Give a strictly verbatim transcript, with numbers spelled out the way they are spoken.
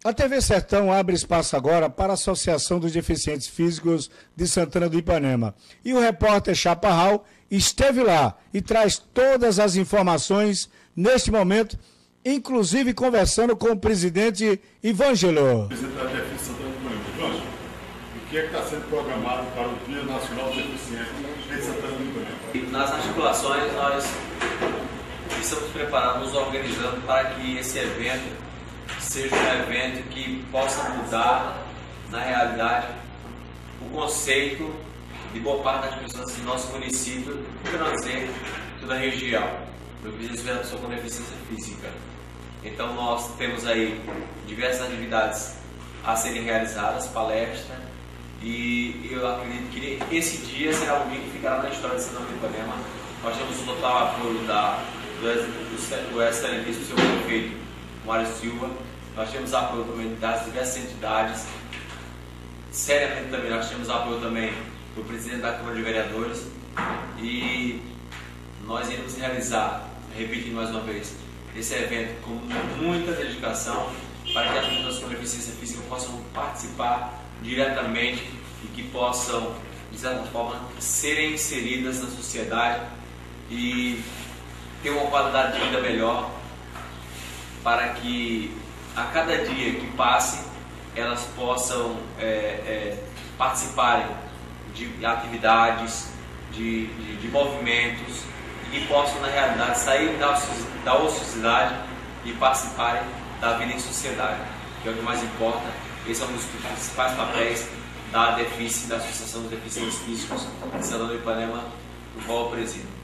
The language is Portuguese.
A T V Sertão abre espaço agora para a Associação dos Deficientes Físicos de Santana do Ipanema. E o repórter Chaparral esteve lá e traz todas as informações neste momento, inclusive conversando com o presidente Ivângelo. Presidente da Deficiência Santana do Ipanema. Ivângelo, o que é que está sendo programado para o Dia Nacional do Deficiente em Santana do Ipanema? Nas articulações, nós estamos preparando, nos organizando para que esse evento seja um evento que possa mudar, na realidade, o conceito de boa parte das pessoas do nosso município, por não dizer toda a região, no que diz respeito à pessoa com deficiência física. Então nós temos aí diversas atividades a serem realizadas, palestra, e eu acredito que esse dia será um dia que ficará na história de Santana do Ipanema. Nós temos o total apoio da, do, do excelentíssimo senhor prefeito Mário Silva. Nós temos apoio também das diversas entidades. Seriamente também nós temos apoio também do presidente da Câmara de Vereadores. E nós iremos realizar, repetindo mais uma vez, esse evento com muita dedicação para que as pessoas com deficiência física possam participar diretamente e que possam, de certa forma, serem inseridas na sociedade e ter uma qualidade de vida melhor, para que a cada dia que passe elas possam é, é, participarem de atividades, de, de, de movimentos, e que possam, na realidade, sair da, da ociosidade e participarem da vida em sociedade, que é o que mais importa. Esse é um dos principais papéis da DEFIS, da Associação dos Deficientes Físicos de Santana do Ipanema, do qual eu presido.